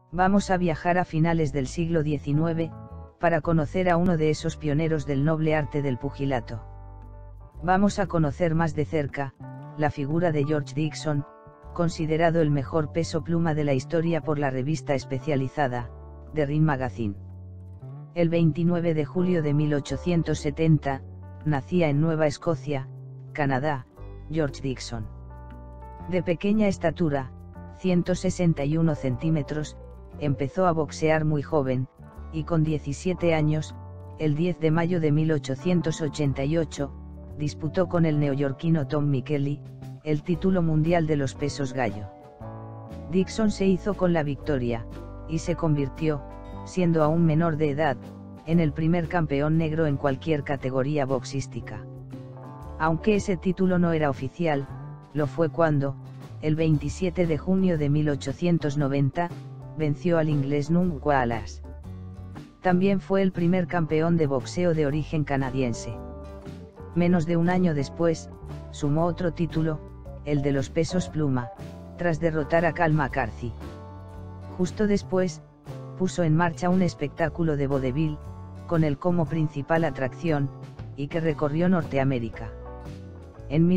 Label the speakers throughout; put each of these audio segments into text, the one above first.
Speaker 1: Vamos a viajar a finales del siglo XIX, para conocer a uno de esos pioneros del noble arte del pugilato. Vamos a conocer más de cerca, la figura de George Dixon, considerado el mejor peso pluma de la historia por la revista especializada, The Ring Magazine. El 29 de julio de 1870, nacía en Nueva Escocia, Canadá, George Dixon. De pequeña estatura, 161 centímetros, empezó a boxear muy joven, y con 17 años, el 10 de mayo de 1888, disputó con el neoyorquino Tom Michelli, el título mundial de los pesos gallo. Dixon se hizo con la victoria, y se convirtió, siendo aún menor de edad, en el primer campeón negro en cualquier categoría boxística. Aunque ese título no era oficial, lo fue cuando, el 27 de junio de 1890, venció al inglés Nunc Wallace. También fue el primer campeón de boxeo de origen canadiense. Menos de un año después, sumó otro título, el de los pesos pluma, tras derrotar a Cal McCarthy. Justo después, puso en marcha un espectáculo de vodevil, con él como principal atracción, y que recorrió Norteamérica. En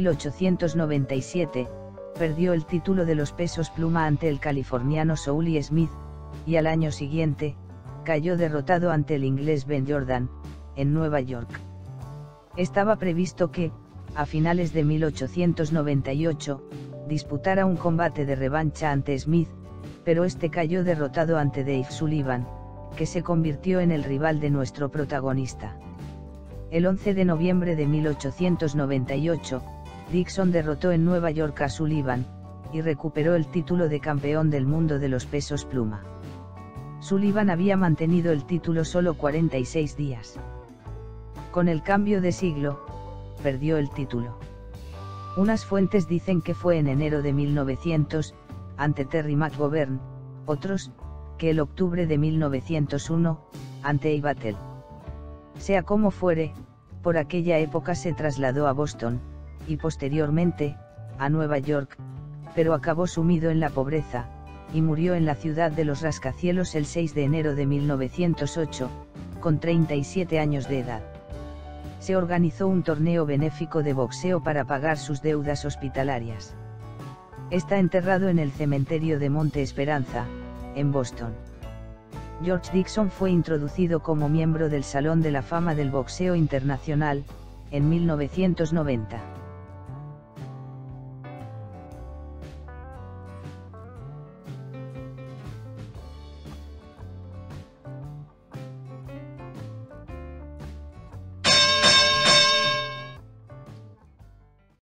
Speaker 1: 1897, perdió el título de los pesos pluma ante el californiano Souli Smith, y al año siguiente, cayó derrotado ante el inglés Ben Jordan, en Nueva York. Estaba previsto que, a finales de 1898, disputara un combate de revancha ante Smith, pero este cayó derrotado ante Dave Sullivan, que se convirtió en el rival de nuestro protagonista. El 11 de noviembre de 1898, Dixon derrotó en Nueva York a Sullivan, y recuperó el título de campeón del mundo de los pesos pluma. Sullivan había mantenido el título solo 46 días. Con el cambio de siglo, perdió el título. Unas fuentes dicen que fue en enero de 1900, ante Terry McGovern, otros, que el octubre de 1901, ante Ray Battle. Sea como fuere, por aquella época se trasladó a Boston, y posteriormente, a Nueva York, pero acabó sumido en la pobreza, y murió en la ciudad de los rascacielos el 6 de enero de 1908, con 37 años de edad. Se organizó un torneo benéfico de boxeo para pagar sus deudas hospitalarias. Está enterrado en el cementerio de Monte Esperanza, en Boston. George Dixon fue introducido como miembro del Salón de la Fama del Boxeo Internacional, en 1990.